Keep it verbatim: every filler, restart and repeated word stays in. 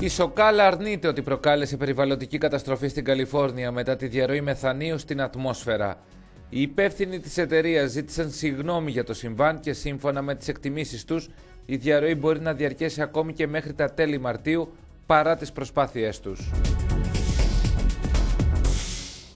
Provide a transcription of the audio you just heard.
Η Σοκάλα αρνείται ότι προκάλεσε περιβαλλοντική καταστροφή στην Καλιφόρνια μετά τη διαρροή μεθανίου στην ατμόσφαιρα. Οι υπεύθυνοι της εταιρείας ζήτησαν συγγνώμη για το συμβάν και σύμφωνα με τις εκτιμήσεις τους, η διαρροή μπορεί να διαρκέσει ακόμη και μέχρι τα τέλη Μαρτίου παρά τις προσπάθειές τους.